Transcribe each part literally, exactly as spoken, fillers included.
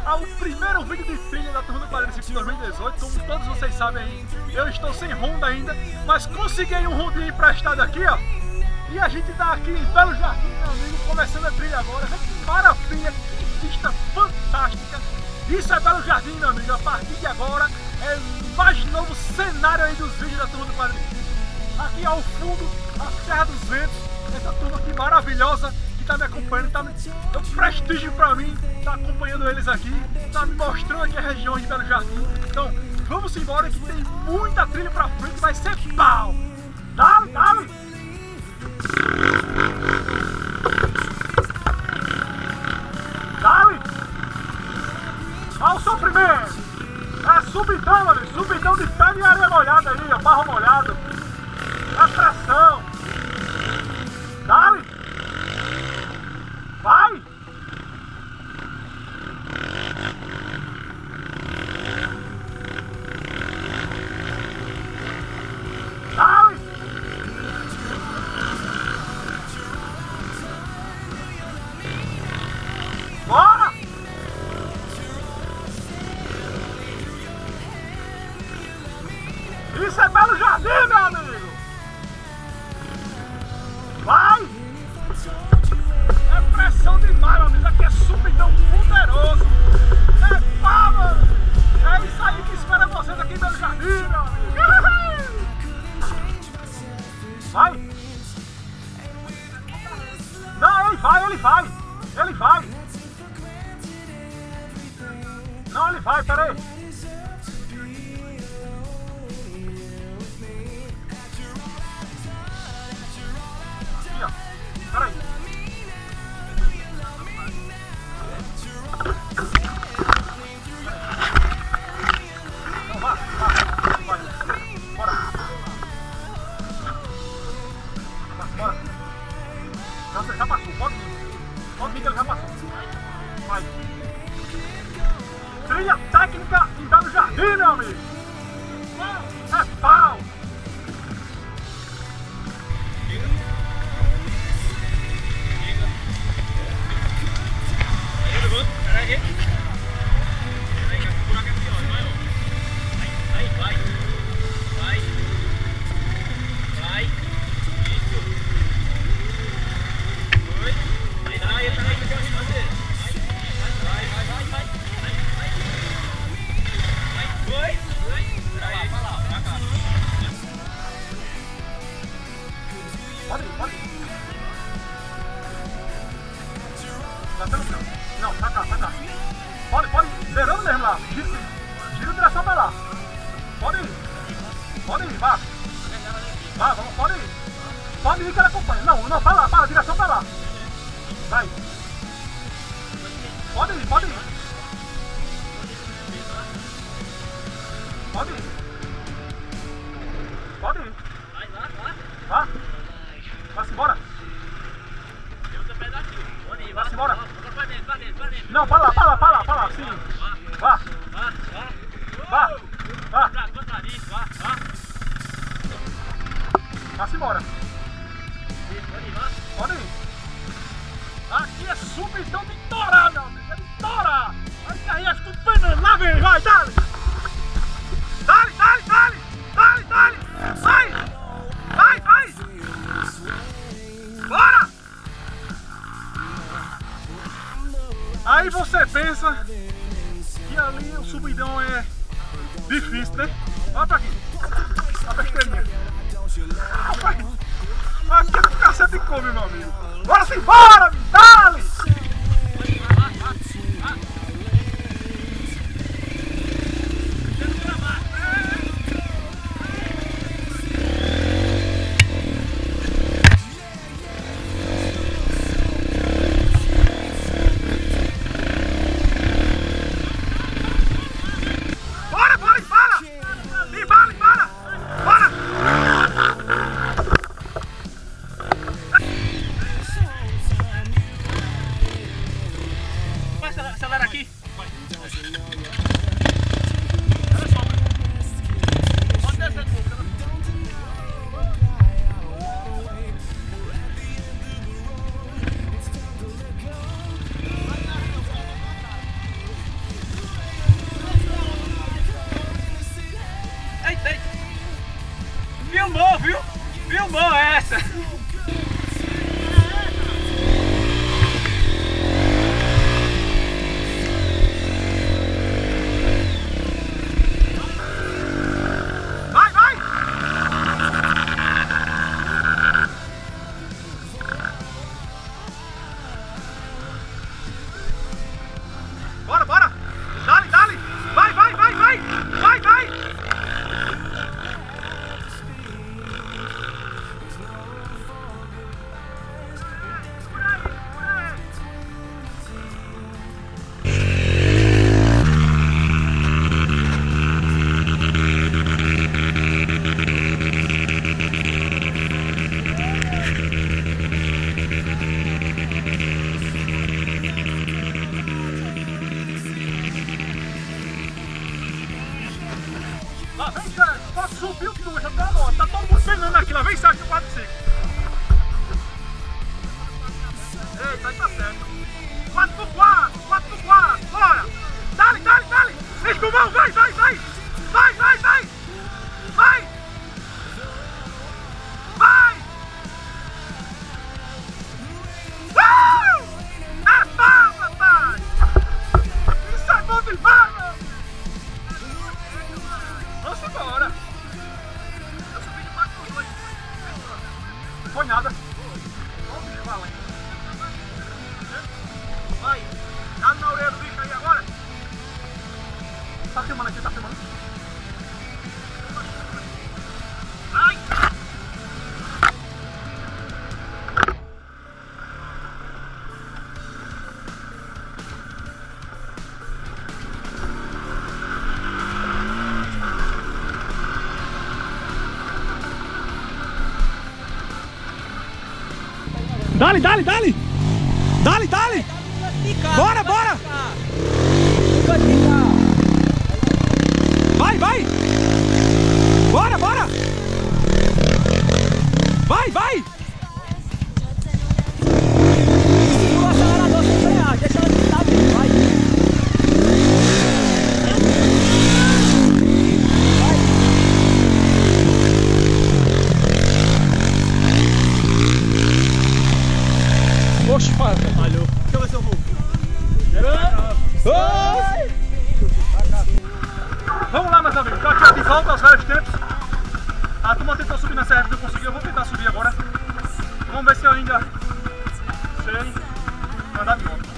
ao primeiro vídeo de trilha da Turma do Quadrilha de dois mil e dezoito. Como todos vocês sabem aí, eu estou sem Honda ainda, mas consegui um Hondinha emprestado aqui, ó. E a gente tá aqui em Belo Jardim, meu amigo, começando a trilha agora. Que maravilha, que vista fantástica. Isso é Belo Jardim, meu amigo. A partir de agora é o mais novo cenário aí dos vídeos da Turma do Quadrilha. Aqui ao fundo, a Serra dos Ventos, essa turma aqui maravilhosa que tá me acompanhando, tá me... é um prestígio pra mim, tá acompanhando eles aqui, tá me mostrando aqui a região de Belo Jardim. Então, vamos embora que tem muita trilha pra frente, vai ser pau! Dale, dale! Dale! Olha o sofrimento! É subidão, mano, subidão de pedra e areia molhada aí, ó, barro molhado. É pressão! Dale! Vai! Dale! Bora! Isso é Belo Jardim, meu amigo! Vai! É pressão demais, meu amigo. Aqui é subidão poderoso. É pá, mano. É isso aí que espera vocês aqui em Belo Jardim, meu amigo. Vai! Não, ele vai, ele vai. Ele vai. Não, ele vai, pera aí. Peraí. Não, vá, vá, vai, bora. Bora. Não, você já passou, pode vir. Pode vir que ele já passou. Vai. Trilha técnica em Belo Jardim, meu amigo. É pau. Pode ir, pode ir. Tá pelo chão. Não, tá cá, tá cá. Pode, pode ir. Zerando mesmo lá. Gira, gira a direção pra lá. Pode ir. Pode ir, vá. Vá, vamos, pode ir. Pode ir que ela acompanha. Não, não, pra lá, para, direção pra lá. Vai. Pode ir, pode ir. Pode ir. Pode ir. Vai lá, lá. Vá. Vai-se embora. Tem outro pedacinho. Pode ir, Vai-se embora. Vai dentro, vai dentro, vai dentro. Não, para lá, para lá, para lá, para lá, sim. Vá. Vá, vá. Vá. Vá. Vá, contra ali, vá, vá. Vai-se embora. Pode ir, vá. Pode ir. Aqui é subidão de torar, meu amigo. É de torar. Aí aí é tudo penando. Lá vem, vai, dale. Dale, dale, dale. Dale, dale. Vai. Vai, vai. Bora. Aí você pensa que ali o subidão é difícil, né? Olha pra aqui. Olha a besteirinha. Rapaz, aqui é pro cacete come, meu amigo. Bora sim, bora, dale! Bora, bora, e para! E bala, e para! Bora! Acelera aqui. Olha só, pode descer de boca. boa essa! Vai, vai! Bora, bora! Dale, dale! Vai, vai, vai, vai! Vai, vai! Lá vem, Sérgio, posso subir o que já tá bom, tá todo mundo frenando aqui, lá vem, Sérgio, quatro cinco. Eita, aí tá certo. quatro por quatro, quatro por quatro, bora! Dale, dale, dale! Escumão, vai, vai, vai! Vai, vai, vai! Vai! Vai! Uh! É bom, papai! Isso é bom demais! Vamos embora! Eu subi de quatro por dois. Não foi nada. Olha o bicho valendo. Vai! Dá na orelha do bicho aí agora! Tá filmando aqui, tá filmando? Ai! Dale, dale, dale! Dale, dale! Bora, bora! Vai, vai! Bora, bora! Vai, vai! O acelerador sem frear, deixa ela de lado, vai! Oxe, falhou. Deixa eu ver se eu vou. Vamos lá, meus amigos. Estou aqui de volta aos velhos tempos. A turma tentou subir nessa época, não conseguiu. Eu vou tentar subir agora. Vamos ver se eu ainda sei andar de moto.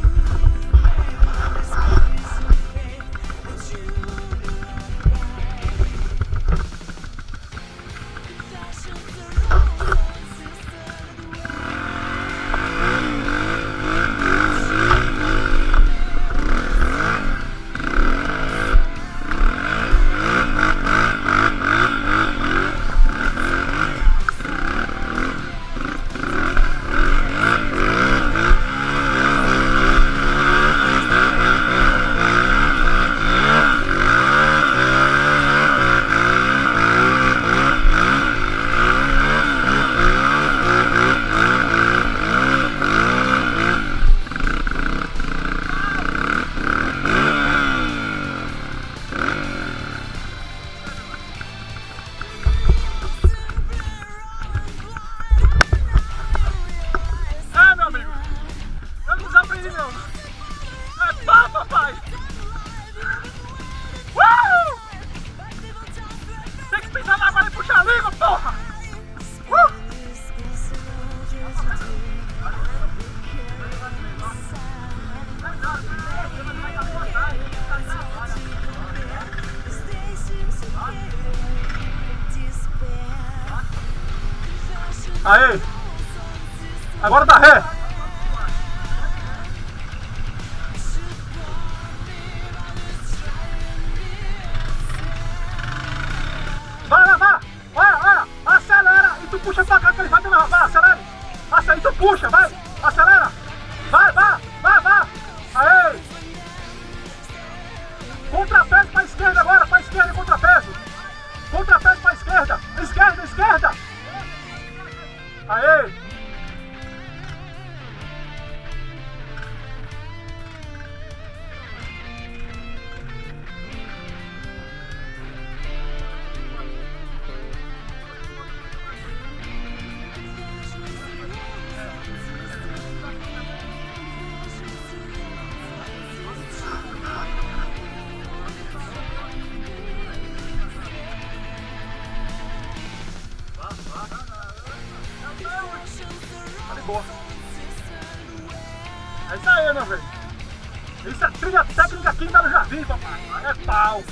Aê! Agora dá ré! Vai lá, vai! Olha, olha! Acelera! E tu puxa pra cá que ele vai dando. Vai, acelera! Acelera! E tu puxa, vai! Acelera! Vai, vai! Vai, vai! Aê! Contrapeso pra esquerda agora! Pra esquerda, contrapeso! Contrapeso pra esquerda! Esquerda, esquerda! Aê! linha técnica aqui em Belo Jardim, papai. É pau.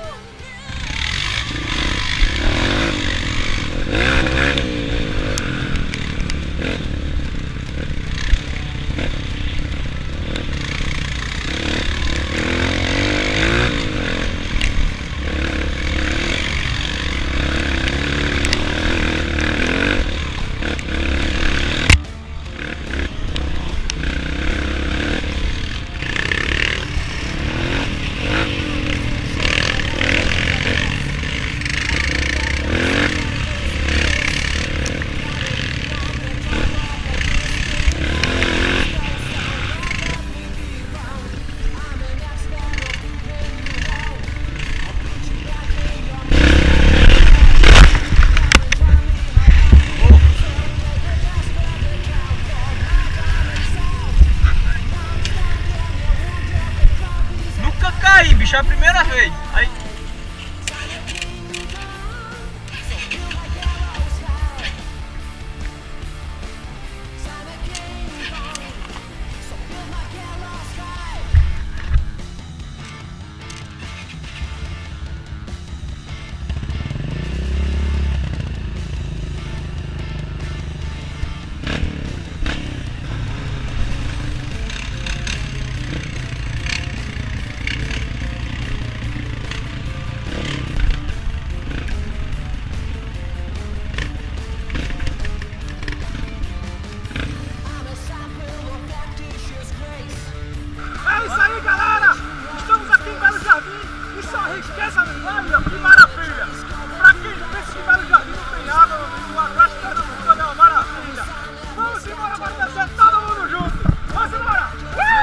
Bicho, é a primeira vez. Aí... Riqueza do Vale, que maravilha! Pra quem pensa que Belo Jardim não tem água, meu amigo, o Agreste Pernambucano é uma maravilha! Vamos embora, vai descer todo mundo junto! Vamos embora!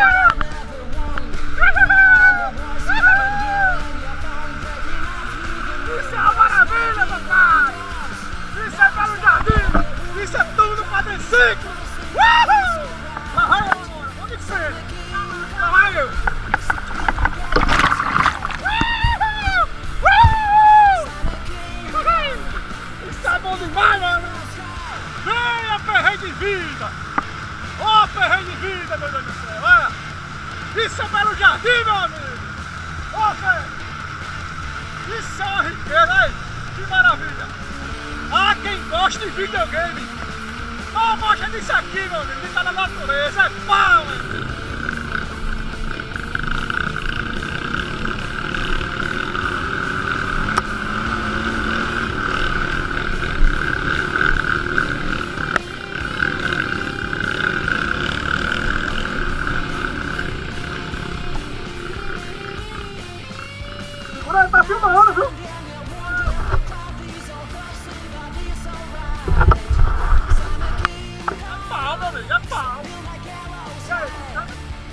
Isso é uma maravilha, papai! Isso é Belo Jardim! Isso é tudo Padre Cinco! Lá vai eu, onde que você? Lá vai eu! Vai, mano! Venha, ferreiro de vida! Ó, oh, ferreiro de vida, meu Deus do céu! Olha! Isso é Belo Jardim, meu amigo! Ó, oh, ferreiro! Isso é uma riqueza, aí! Que maravilha! Ah, quem gosta de videogame! Não gosta disso aqui, meu amigo! Que tá na natureza! É pau, meu! Tá filmando, viu? É pau, meu amigo, é pau. E aí, tá?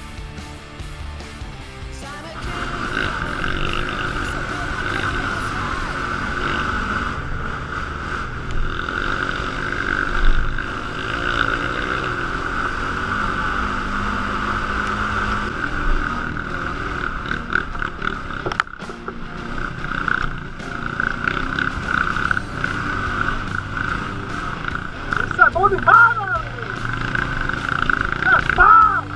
Bom demais, meu amigo! É pau!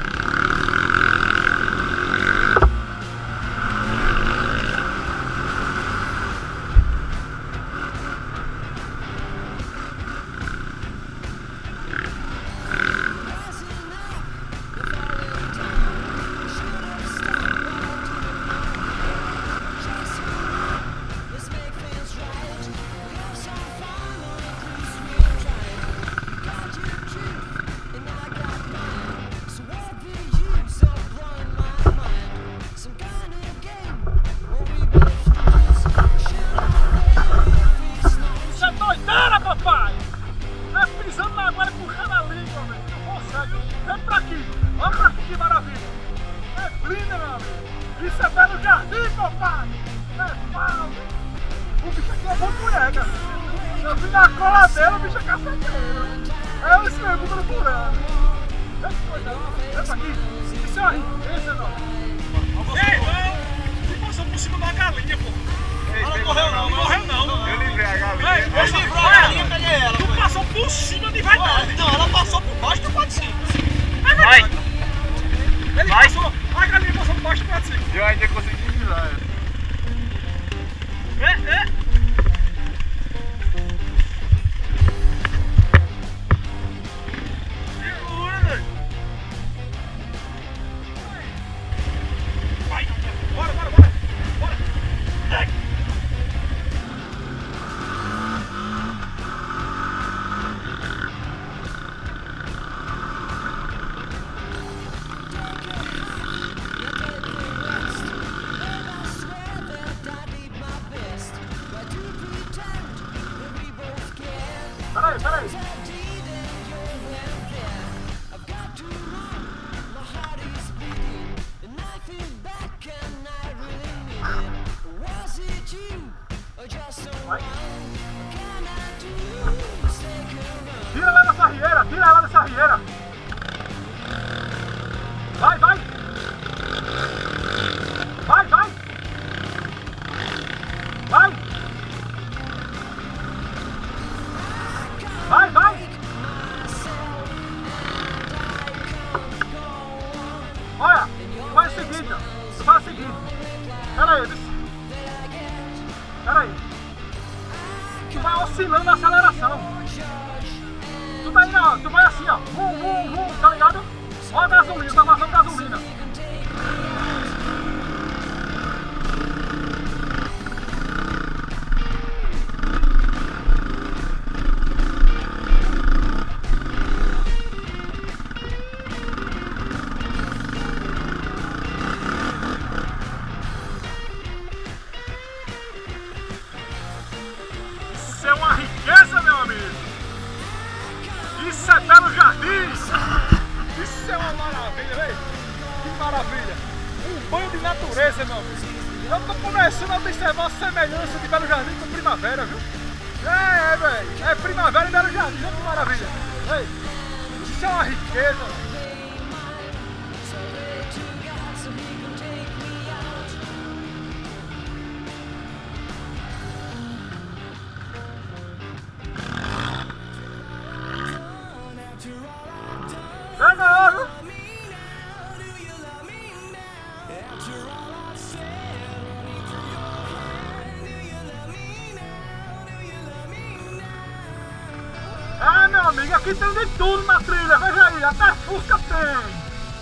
Vem pra aqui, olha pra aqui que maravilha! É linda, meu amigo! Isso é Belo Jardim, papai! É pau! O bicho aqui é bom de mulher, cara! Eu vim na cola dela, o bicho é caceteiro! Aí eu escrevo no furando! Vem pra aqui! Isso é uma riqueza, não! Ei, não! Você passou por cima da galinha, pô! Ela não morreu não, não morreu não! Eu livrei a galinha! Ei, eu livrou a galinha, cadê ela? Tu passou por cima de verdade! Não, ela passou por baixo do quadriciclo! É verdade! Ele passou, a galinha passou abaixo do quadriciclo. Eu ainda consegui tirar. É, é. Segura, velho. Vai, bora, bora, bora. Bora. Vai. Peraí, peraí. Vai. Tira ela dessa rieira, tira ela dessa rieira. Vai, vai. Vai, vai. Vai. Vai, vai! Olha, faz o seguinte, ó. Tu faz o seguinte. Pera aí, pera aí. Tu vai oscilando a aceleração. Tu vai indo, ó. Tu vai assim, ó. Vum, vum, vum, tá ligado? Olha a gasolina, tá vazando gasolina. Isso é uma riqueza, meu amigo! Isso é Belo Jardim! Isso é uma maravilha, velho! Que maravilha! Um banho de natureza, meu amigo! Eu tô começando a observar a semelhança de Belo Jardim com Primavera, viu? É, é, velho! É Primavera e Belo Jardim, olha que maravilha! Ei, isso é uma riqueza, velho! Ganhou! É, meu amigo, aqui tem de tudo na trilha, veja aí, até Fusca tem!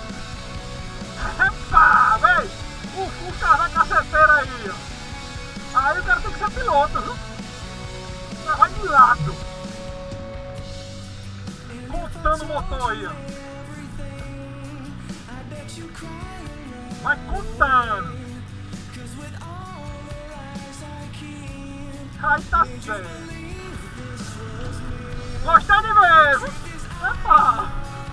Epa, véi! O Fusca vai caceteira aí, ó! Aí o cara tem que ser piloto, viu? Vai de lado! Contando o motor aí, ó! Vai contando! Aí tá certo! Gostei de ver! Epa!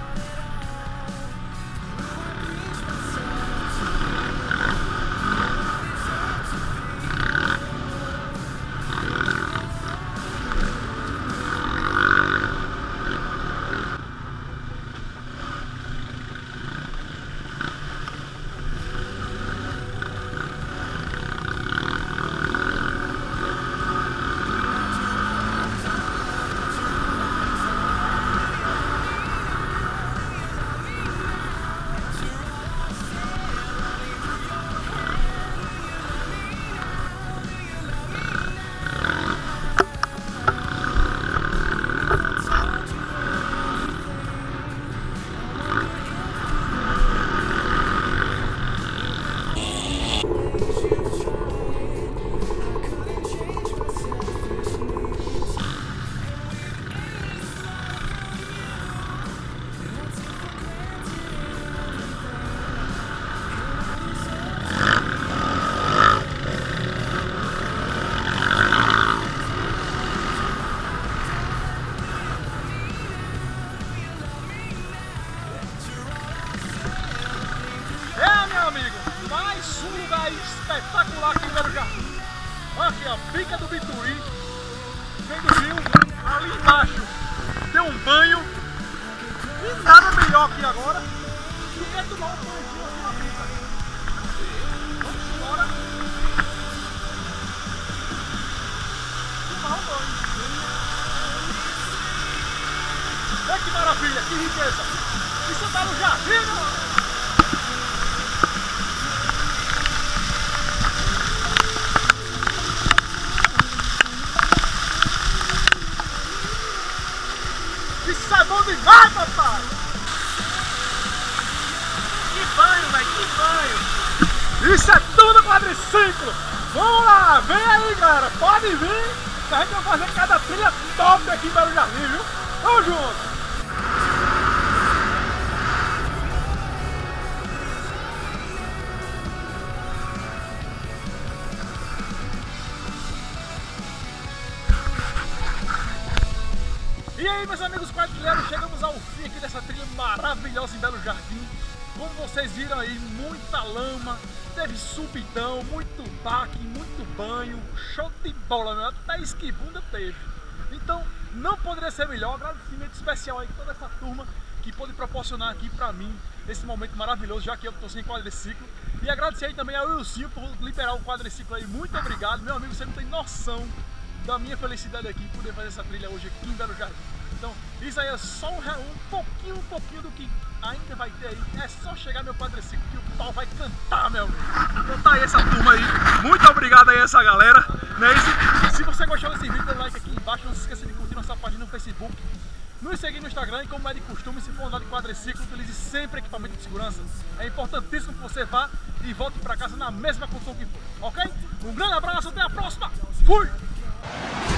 espetacular aqui em Belo Jardim. Olha aqui, ó, Pica do Bituí, vem do rio, ali embaixo tem um banho. E nada melhor aqui agora do que tomar um banhozinho aqui na pica. Vamos embora tomar um banho. Olha que maravilha, que riqueza. Isso tá no jardim, meu. Isso é tudo quadriciclo! Vamos lá, vem aí galera, pode vir, que a gente vai fazer cada trilha top aqui em Belo Jardim, viu? Vamos junto! E aí meus amigos quadrilheiros, chegamos ao fim aqui dessa trilha maravilhosa em Belo Jardim. Como vocês viram aí, muita lama, teve subidão, muito baque, muito banho, show de bola, meu, até esquibunda teve. Então não poderia ser melhor, agradecimento especial aí a toda essa turma que pôde proporcionar aqui pra mim esse momento maravilhoso, já que eu tô sem quadriciclo. E agradecer aí também ao Wilson por liberar o quadriciclo aí, muito obrigado, meu amigo, você não tem noção da minha felicidade aqui em poder fazer essa trilha hoje aqui em Belo Jardim. Então isso aí é só um, um pouquinho, um pouquinho do que ainda vai ter aí. É só chegar meu quadriciclo que o pau vai cantar, meu amigo. Então tá aí essa turma aí, muito obrigado aí a essa galera, né? E se, se você gostou desse vídeo, dê like aqui embaixo, não se esqueça de curtir nossa página no Facebook, nos seguir no Instagram e, como é de costume, se for andar de quadriciclo, utilize sempre equipamento de segurança. É importantíssimo que você vá e volte para casa na mesma condição que foi, ok? Um grande abraço, até a próxima, fui!